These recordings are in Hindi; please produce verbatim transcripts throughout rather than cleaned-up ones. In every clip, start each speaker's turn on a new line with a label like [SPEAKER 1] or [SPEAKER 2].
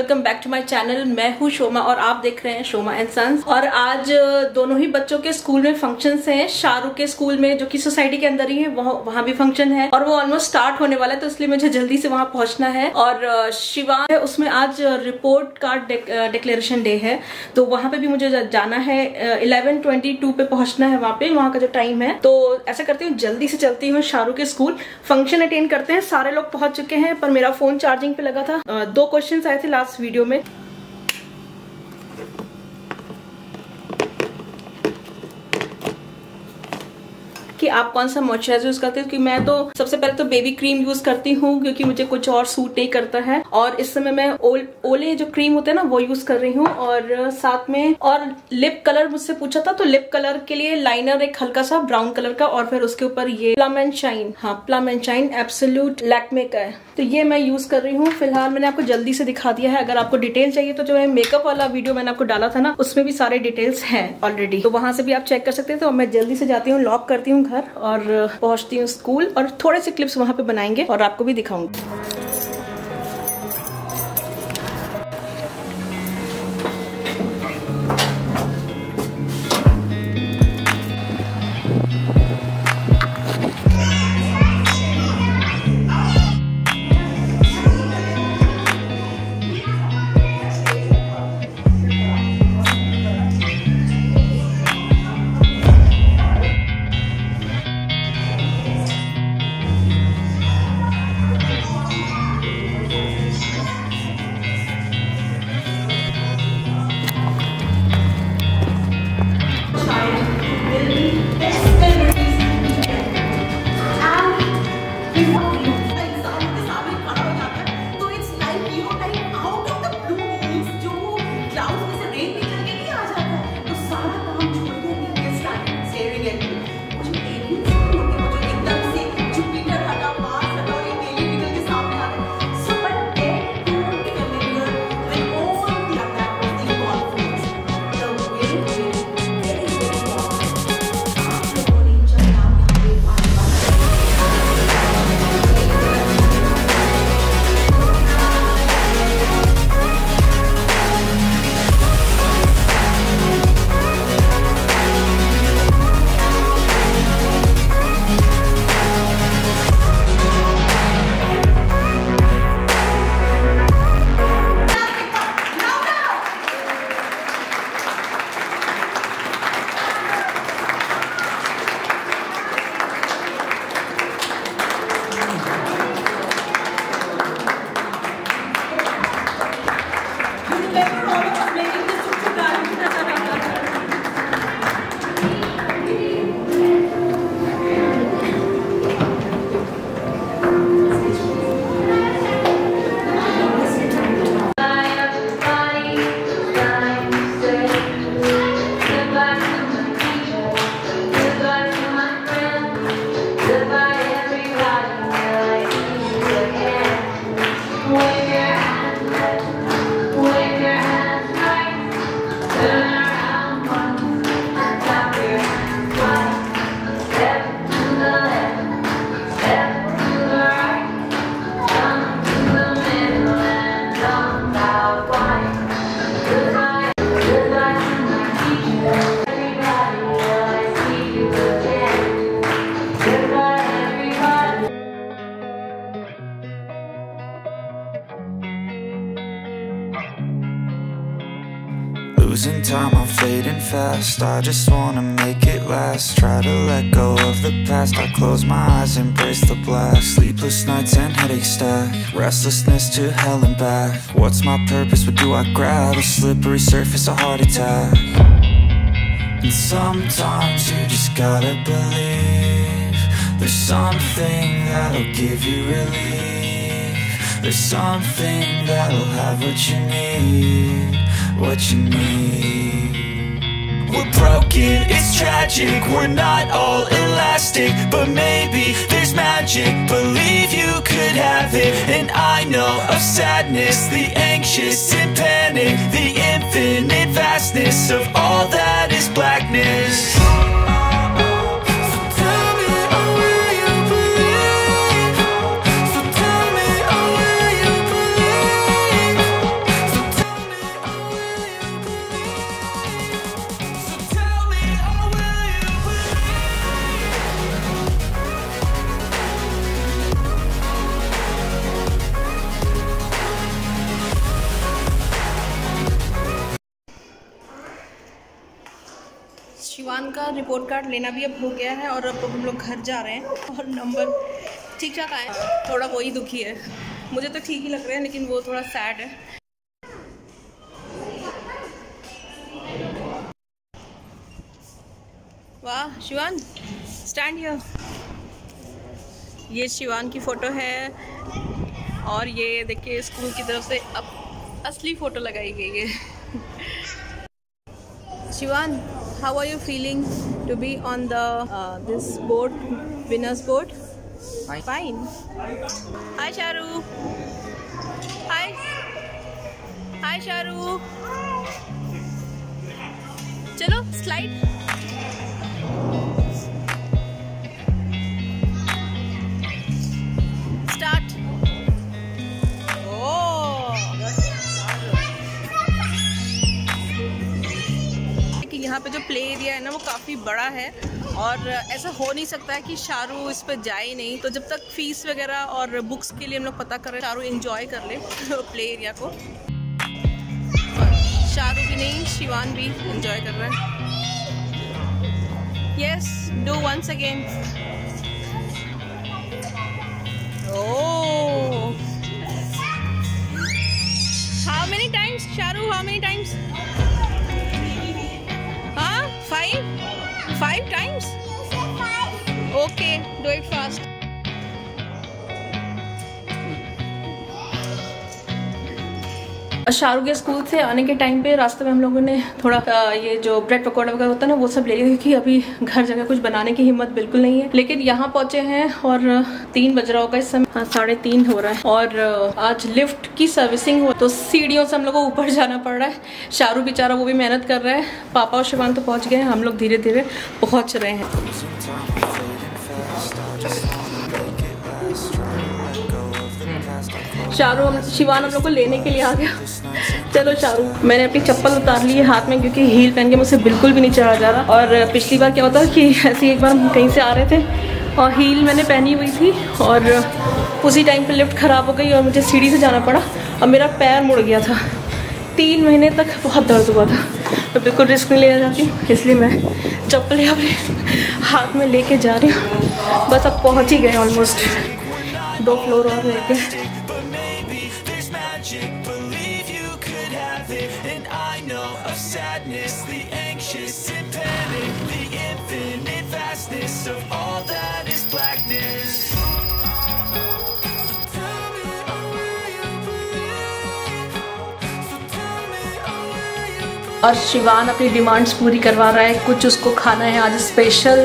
[SPEAKER 1] Welcome back to my channel. मैं हूँ शोमा और आप देख रहे हैं शोमा एंड सन्स। और आज दोनों ही बच्चों के स्कूल में फंक्शंस हैं। शाहरुख के स्कूल में जो कि सोसाइटी के अंदर ही है, वहाँ वहाँ भी फंक्शन है और वो ऑलमोस्ट स्टार्ट होने वाला है, तो इसलिए मुझे जल्दी से वहाँ पहुँचना है। और शिवान है, उसमें आज रिपोर्ट कार्ड डिक्लेरेशन डे है, तो वहाँ पे भी मुझे जाना है। इलेवन ट्वेंटी टू पे पहुँचना है वहाँ पे, वहाँ का जो टाइम है। तो ऐसा करती हूँ, जल्दी से चलती हूँ शाहरुख के स्कूल, फंक्शन अटेंड करते हैं। सारे लोग पहुंच चुके हैं पर मेरा फोन चार्जिंग पे लगा था। दो क्वेश्चंस आए थे लास्ट वीडियो में। कि आप कौन सा मॉइस्चराइजर यूज करते हैं, क्योंकि मैं तो सबसे पहले तो बेबी क्रीम यूज करती हूँ, क्योंकि मुझे कुछ और सूट नहीं करता है। और इस समय मैं ओल, ओले जो क्रीम होते हैं ना, वो यूज कर रही हूँ। और साथ में और लिप कलर मुझसे पूछा था, तो लिप कलर के लिए लाइनर एक हल्का सा ब्राउन कलर का, और फिर उसके ऊपर ये प्लम एंड शाइन, हाँ plum and shine absolute Lakme का है, तो ये मैं यूज कर रही हूँ। फिलहाल मैंने आपको जल्दी से दिखा दिया है। अगर आपको डिटेल चाहिए तो जो है मेकअप वाला वीडियो मैंने आपको डाला था ना, उसमें भी सारे डिटेल्स हैं ऑलरेडी, तो वहां से भी आप चेक कर सकते हैं। तो मैं जल्दी से जाती हूँ, लॉक करती हूँ घर और पहुंचती हूँ स्कूल, और थोड़े से क्लिप्स वहां पे बनाएंगे और आपको भी दिखाऊंगी।
[SPEAKER 2] Losing time, I'm fading fast. I just wanna make it last. Try to let go of the past. I close my eyes, embrace the black. Sleepless nights and headaches stack. Restlessness to hell and back. What's my purpose? What do I grab? A slippery surface, a heart attack. And sometimes you just gotta believe there's something that'll give you relief. There's something that'll have what you need, what you need. We're broken, it's tragic, we're not all elastic, but maybe there's magic. Believe you could have it, and I know of sadness, the anxious and panic, the infinite vastness of all that is blackness. So
[SPEAKER 1] का रिपोर्ट कार्ड लेना भी अब हो गया है और अब हम लोग घर जा रहे हैं और नंबर ठीक ठाक आए। थोड़ा वही दुखी है, मुझे तो ठीक ही लग रहे हैं लेकिन वो थोड़ा सैड है। वाह शिवान, स्टैंड हियर। ये शिवान की फ़ोटो है और ये देखिए स्कूल की तरफ से अब असली फ़ोटो लगाई गई है। Shivan, how are you feeling to be on the uh, this board, winners board? Fine. Fine. Hi Sharu. Hi. Hi Sharu. चलो slide. Start. यहाँ पे जो प्ले एरिया है ना वो काफ़ी बड़ा है और ऐसा हो नहीं सकता है कि शारू इस पर जाए नहीं। तो जब तक फीस वगैरह और बुक्स के लिए हम लोग पता कर रहे हैं, शारू एंजॉय कर ले प्ले एरिया को। शारू भी नहीं, शिवान भी एंजॉय कर रहा है। Yes, do once again. Oh, how many times Sharu, how many times? Five? Five times? Okay, do it fast. Shahrukh के स्कूल से आने के टाइम पे रास्ते में हम लोगों ने थोड़ा ये जो ब्रेड पकौड़ा वगैरह होता है ना वो सब ले लिया, क्योंकि अभी घर जाकर कुछ बनाने की हिम्मत बिल्कुल नहीं है। लेकिन यहाँ पहुंचे हैं और तीन बज रहा होगा इस समय, हाँ साढ़े तीन हो रहा है और आज लिफ्ट की सर्विसिंग हो तो सीढ़ियों से हम लोग को ऊपर जाना पड़ रहा है। शाहरुख बेचारा वो भी मेहनत कर रहा है, पापा और शिवान तो पहुँच गए हैं, हम लोग धीरे धीरे पहुँच रहे हैं। शाहरुख शिवान हम लोग को लेने के लिए आ गया। चलो शाहरुख, मैंने अपनी चप्पल उतार ली है हाथ में क्योंकि हील पहन के मुझसे बिल्कुल भी नहीं चढ़ा जा रहा। और पिछली बार क्या होता है कि ऐसे एक बार हम कहीं से आ रहे थे और हील मैंने पहनी हुई थी और उसी टाइम पे लिफ्ट ख़राब हो गई और मुझे सीढ़ी से जाना पड़ा और मेरा पैर मुड़ गया था। तीन महीने तक बहुत दर्द हुआ था। मैं बिल्कुल रिस्क नहीं लेना चाहती हूँ, इसलिए मैं चप्पल अपने हाथ में लेके जा रही हूँ। बस अब पहुँच ही गए ऑलमोस्ट, दो फ्लोर और रह गए। और शिवान अपनी डिमांड्स पूरी करवा रहा है, कुछ उसको खाना है आज स्पेशल।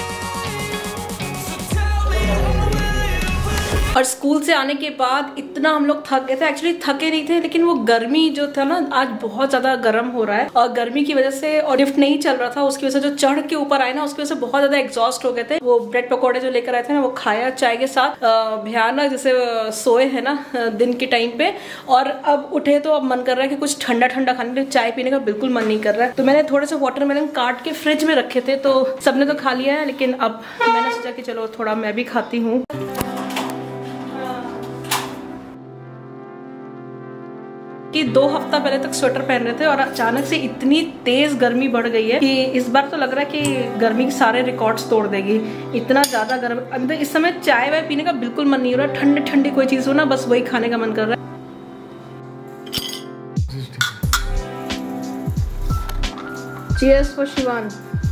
[SPEAKER 1] और स्कूल से आने के बाद इतना हम लोग थक गए थे, एक्चुअली थके नहीं थे लेकिन वो गर्मी जो था ना आज बहुत ज्यादा गर्म हो रहा है और गर्मी की वजह से और लिफ्ट नहीं चल रहा था, उसकी वजह से जो चढ़ के ऊपर आए ना उसकी वजह से बहुत ज्यादा एग्जॉस्ट हो गए थे। वो ब्रेड पकौड़े जो लेकर आए थे ना वो खाया चाय के साथ, भयानक जैसे सोए है ना दिन के टाइम पे। और अब उठे तो अब मन कर रहा है कि कुछ ठंडा ठंडा खाने, चाय पीने का बिल्कुल मन नहीं कर रहा है। तो मैंने थोड़े से वाटरमेलन काट के फ्रिज में रखे थे तो सबने तो खा लिया है, लेकिन अब मैंने सोचा कि चलो थोड़ा मैं भी खाती हूँ। कि दो हफ्ता पहले तक स्वेटर पहन रहे थे और अचानक से इतनी तेज गर्मी बढ़ गई है कि इस बार तो लग रहा है कि गर्मी के सारे रिकॉर्ड्स तोड़ देगी। इतना ज्यादा गर्म, अभी इस समय चाय वाय पीने का बिल्कुल मन नहीं हो रहा, ठंडी ठंडी कोई चीज हो ना बस वही खाने का मन कर रहा है। Cheers for Shivan.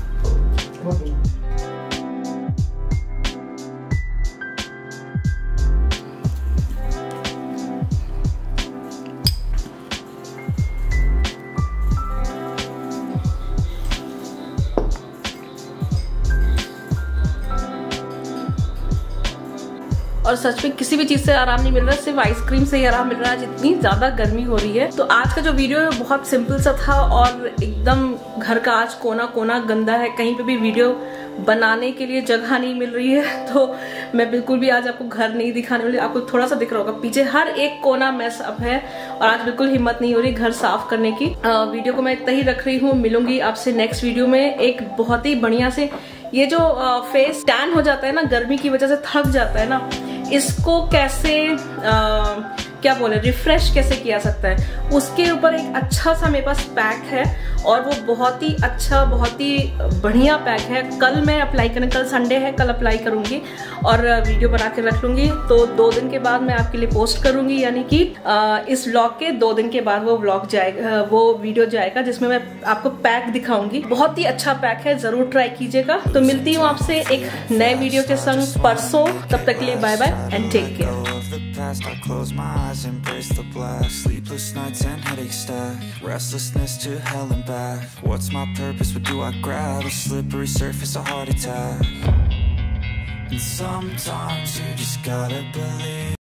[SPEAKER 1] और सच में किसी भी चीज से आराम नहीं मिल रहा, सिर्फ आइसक्रीम से ही आराम मिल रहा है, जितनी ज्यादा गर्मी हो रही है। तो आज का जो वीडियो है बहुत सिंपल सा था और एकदम घर का आज कोना कोना गंदा है, कहीं पे भी वीडियो बनाने के लिए जगह नहीं मिल रही है। तो मैं बिल्कुल भी आज आपको घर नहीं दिखाने वाली, आपको थोड़ा सा दिख रहा होगा पीछे हर एक कोना मेस अप है और आज बिल्कुल हिम्मत नहीं हो रही घर साफ करने की। आ, वीडियो को मैं इतना ही रख रही हूँ, मिलूंगी आपसे नेक्स्ट वीडियो में एक बहुत ही बढ़िया से। ये जो आ, फेस टैन हो जाता है ना गर्मी की वजह से, थक जाता है ना, इसको कैसे आ, क्या बोले रिफ्रेश कैसे किया सकता है, उसके ऊपर एक अच्छा सा मेरे पास पैक है और वो बहुत ही अच्छा, बहुत ही बढ़िया पैक है। कल मैं अप्लाई करूँ, कल संडे है, कल अप्लाई करूंगी और वीडियो बना के रख लूंगी। तो दो दिन के बाद मैं आपके लिए पोस्ट करूंगी, यानी कि इस व्लॉग के दो दिन के बाद वो व्लॉग जाएगा, वो वीडियो जाएगा जिसमें मैं आपको पैक दिखाऊंगी। बहुत ही अच्छा पैक है, जरूर ट्राई कीजिएगा। तो मिलती हूँ आपसे एक नए वीडियो के संग परसों, तब तक के लिए bye bye and take care.
[SPEAKER 2] I close my eyes, embrace the black. Sleepless nights and headaches stack. Restlessness to hell and back. What's my purpose? What do I grab? A slippery surface, a heart attack. And sometimes you just gotta believe.